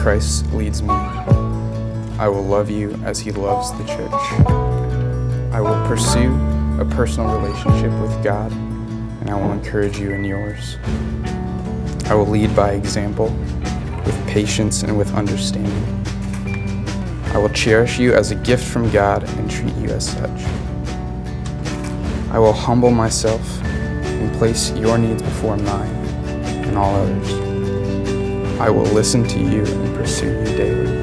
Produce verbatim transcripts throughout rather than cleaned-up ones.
Christ leads me. I will love you as he loves the church. I will pursue a personal relationship with God, and I will encourage you in yours. I will lead by example, with patience and with understanding. I will cherish you as a gift from God and treat you as such. I will humble myself and place your needs before mine and all others. I will listen to you and pursue you daily.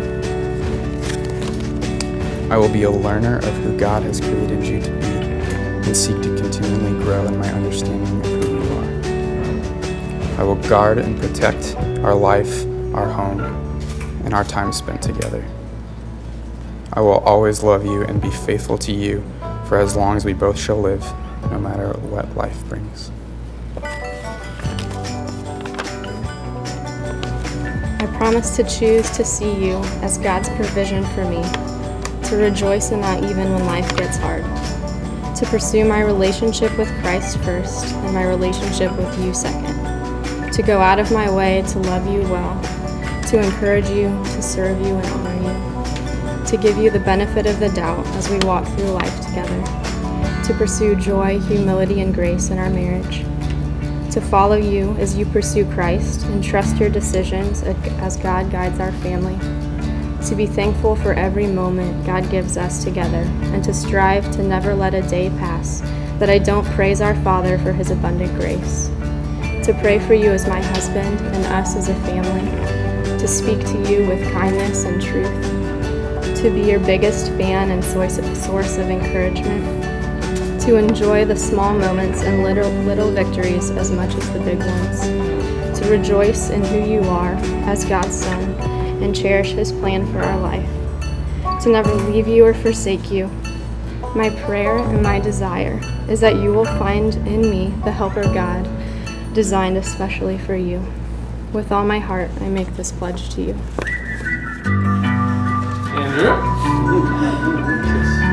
I will be a learner of who God has created you to be and seek to continually grow in my understanding of who you are. I will guard and protect our life, our home, and our time spent together. I will always love you and be faithful to you for as long as we both shall live, no matter what life brings. I promise to choose to see you as God's provision for me, to rejoice in that even when life gets hard, to pursue my relationship with Christ first and my relationship with you second, to go out of my way to love you well, to encourage you, to serve you and honor you, to give you the benefit of the doubt as we walk through life together, to pursue joy, humility, and grace in our marriage, to follow you as you pursue Christ and trust your decisions as God guides our family, to be thankful for every moment God gives us together, and to strive to never let a day pass that I don't praise our Father for his abundant grace, to pray for you as my husband and us as a family, to speak to you with kindness and truth, to be your biggest fan and source of, source of encouragement, to enjoy the small moments and little, little victories as much as the big ones, to rejoice in who you are as God's Son and cherish his plan for our life, to never leave you or forsake you. My prayer and my desire is that you will find in me the helper God designed especially for you. With all my heart, I make this pledge to you. Andrew?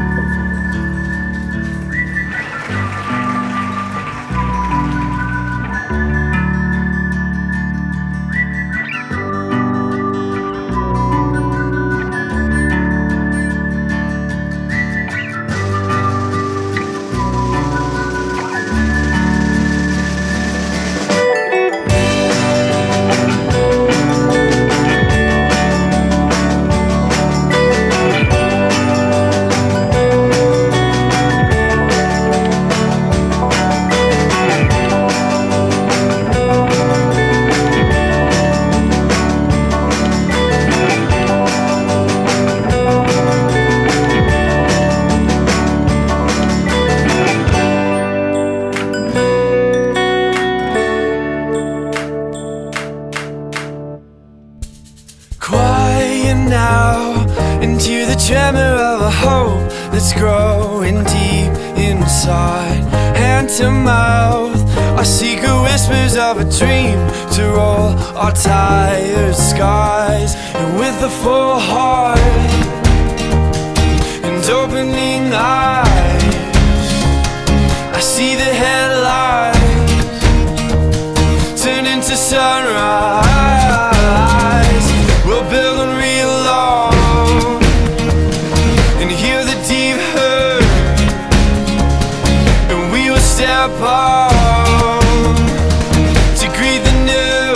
Now into the tremor of a hope that's growing deep inside. Hand to mouth, our secret whispers of a dream to roll our tired skies. And with a full heart and opening eyes, I see the headlights turn into sunrise. We'll build on real love and hear the deep hurt, and we will step up to greet the new.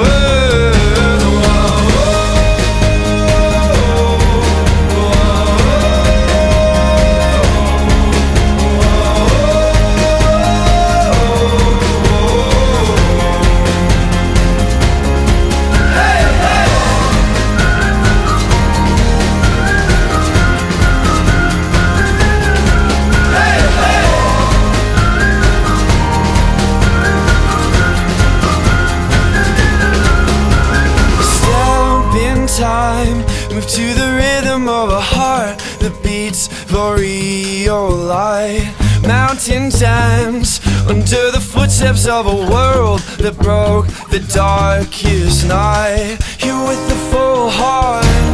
Time, move to the rhythm of a heart that beats for real light. Mountain dance under the footsteps of a world that broke the darkest night. Here with the full heart